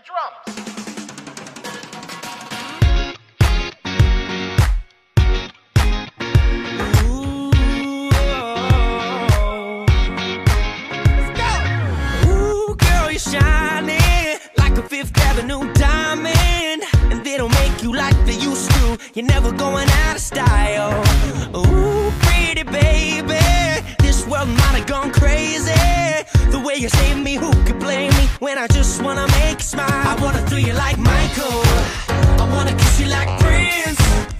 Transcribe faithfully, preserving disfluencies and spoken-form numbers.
drums. Shining like a Fifth Avenue diamond, and they don't make you like they used to. You're never going out of style. Ooh, pretty baby, this world might have gone crazy. The way you save me, who could blame me when I just wanna make you smile? I wanna throw you like Michael, I wanna kiss you like Prince.